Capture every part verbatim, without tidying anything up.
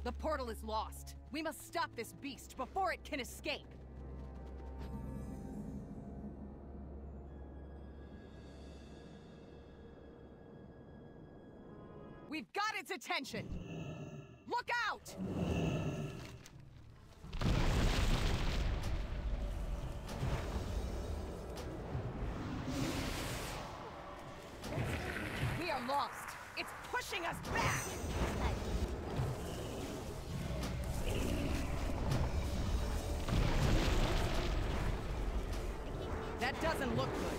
The portal is lost. We must stop this beast before it can escape. We've got its attention! Look out! We are lost! It's pushing us back! That doesn't look good.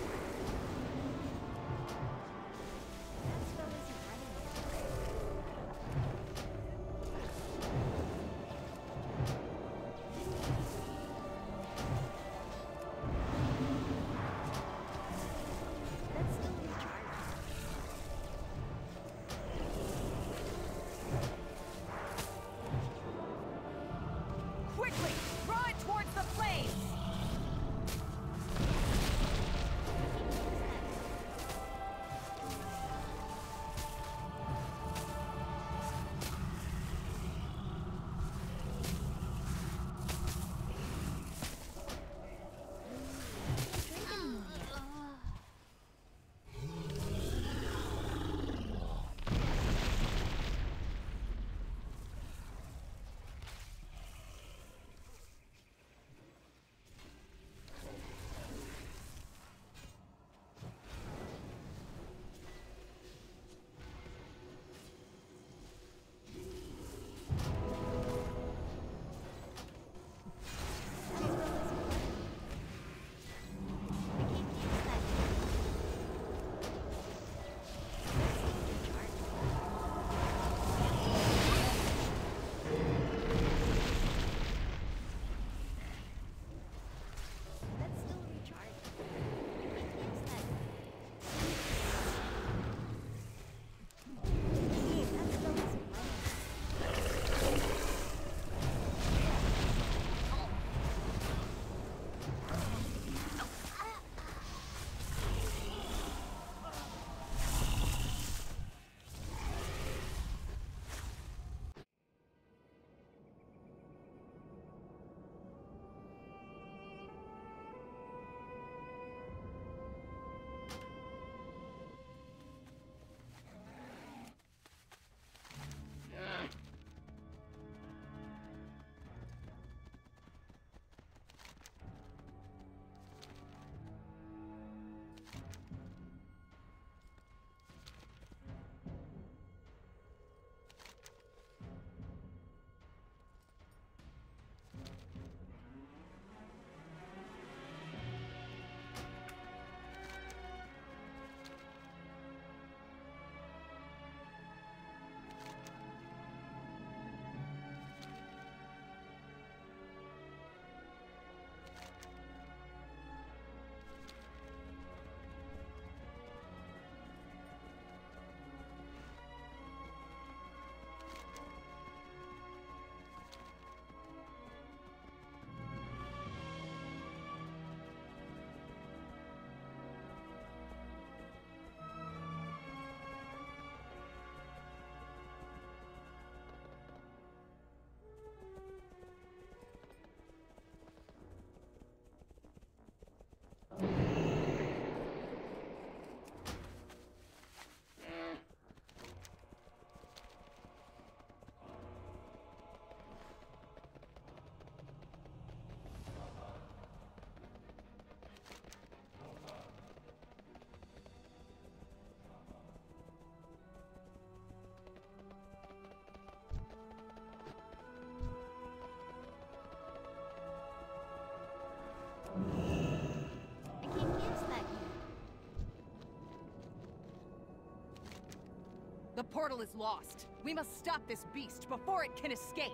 The portal is lost. We must stop this beast before it can escape.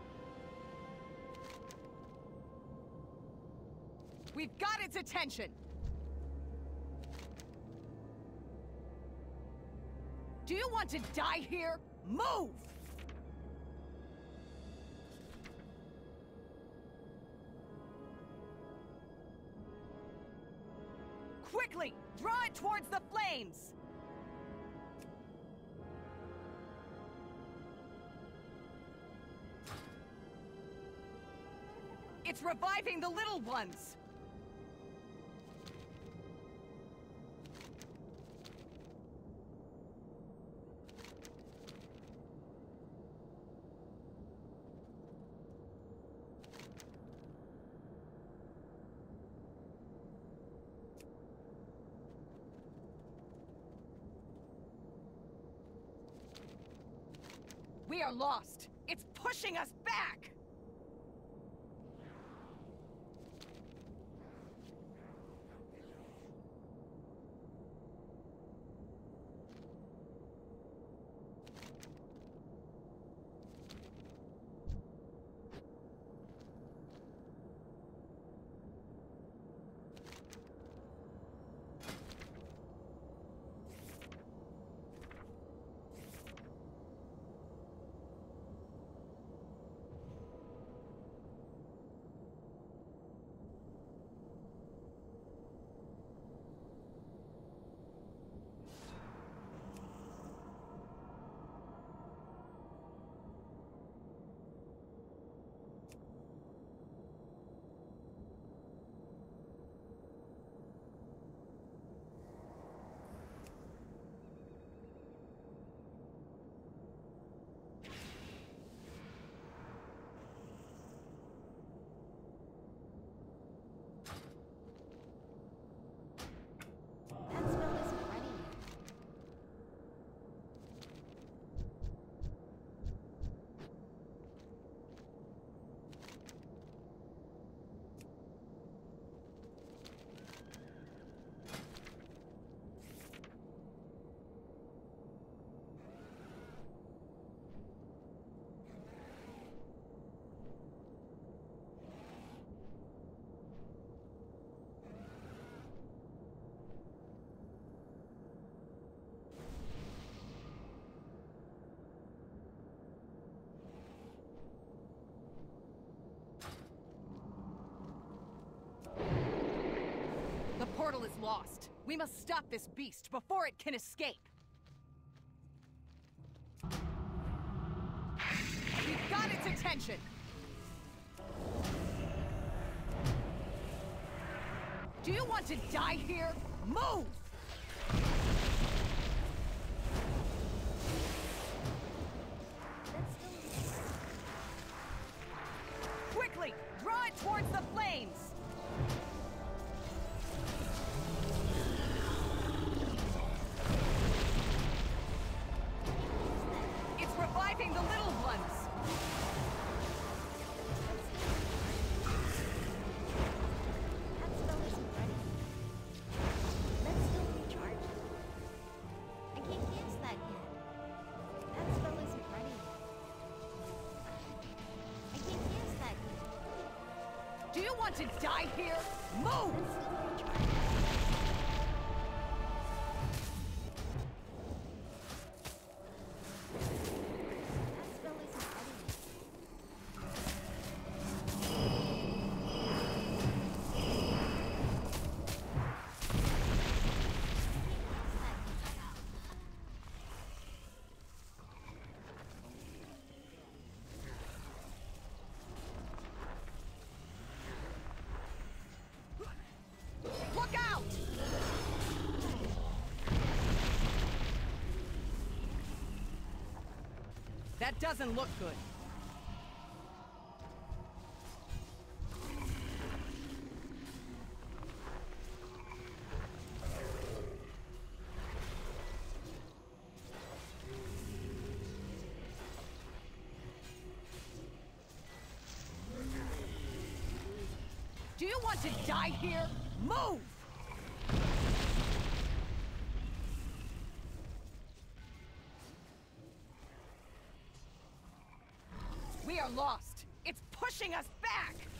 We've got its attention. Do you want to die here? Move! Quickly! Draw it towards the flames! It's reviving the little ones! We are lost! It's pushing us back! The portal is lost. We must stop this beast before it can escape. We've got its attention. Do you want to die here? Move! Quickly, draw it towards the flames! It's reviving the little ones! Do you want to die here? Move! Look out! That doesn't look good. Do you want to die here? Move! We are lost. It's pushing us back!